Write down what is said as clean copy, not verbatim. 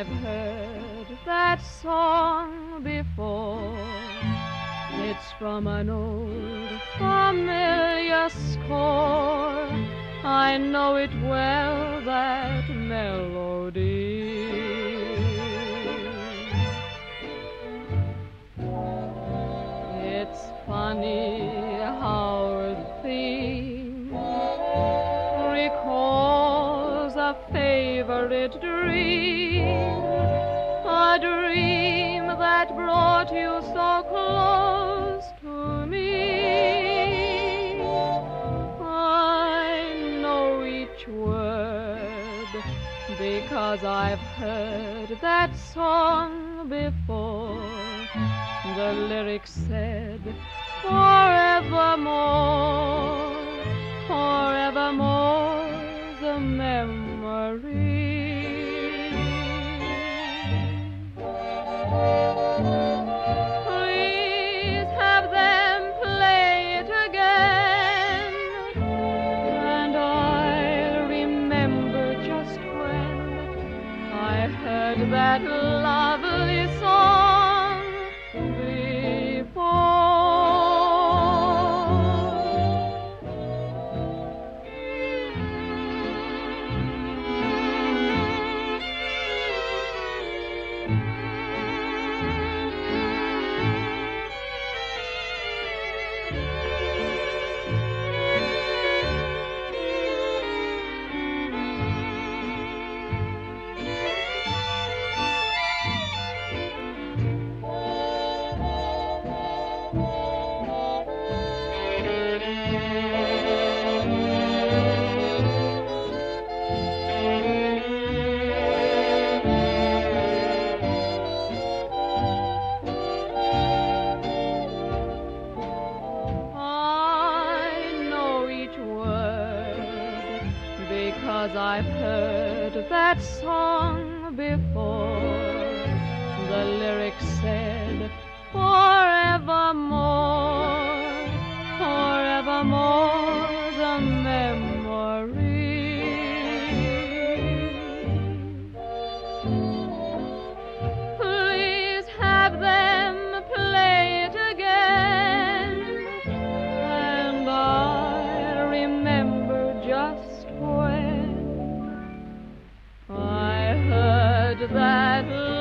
I've heard that song before. It's from an old familiar score. I know it well, that melody. It's funny how a theme recalls a favorite dream, a dream that brought you so close to me. I know each word because I've heard that song before. The lyrics said, forevermore, forevermore's a memory. Please have them play it again, and I'll remember just when I heard that lovely song before. Because I've heard that song before. The lyrics said, forevermore, forevermore's a memory. Please have them play it again, and I'll remember just when I heard that